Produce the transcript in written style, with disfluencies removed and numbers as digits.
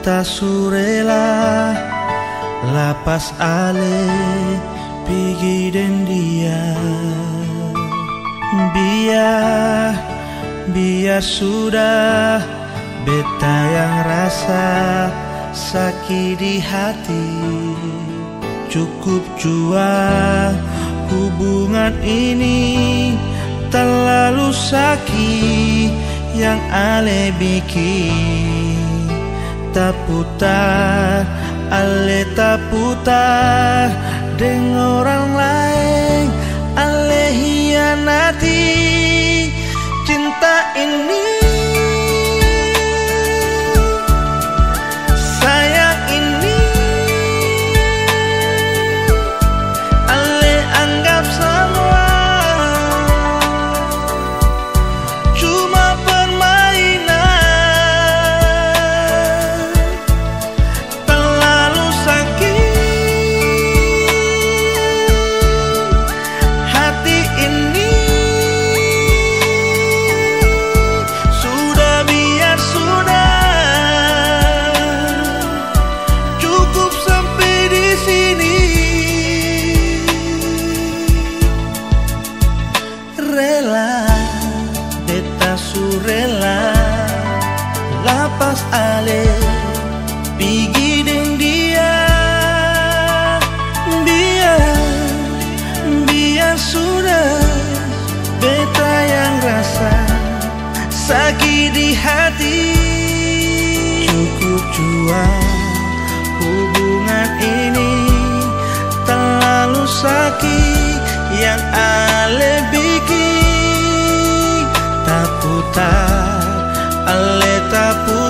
beta surela lapas ale pigi den dia. Biar sudah beta yang rasa sakit di hati. Cukup jua hubungan ini terlalu sakit yang ale bikin. Tak putar, ale tak putar dengan orang lain. Ale hianati cinta ini. Sayang ini ale anggap semua cuma permainan. Terlalu sakit hati ini. Sudah biar sudah, cukup sampai di sini. Rela beta surela lapas ale pigi deng dia. Biar sudah beta yang rasa sakit di hati. Cukup jua hubungan ini terlalu sakit yang ale bikin. Tak putar, ale tak putar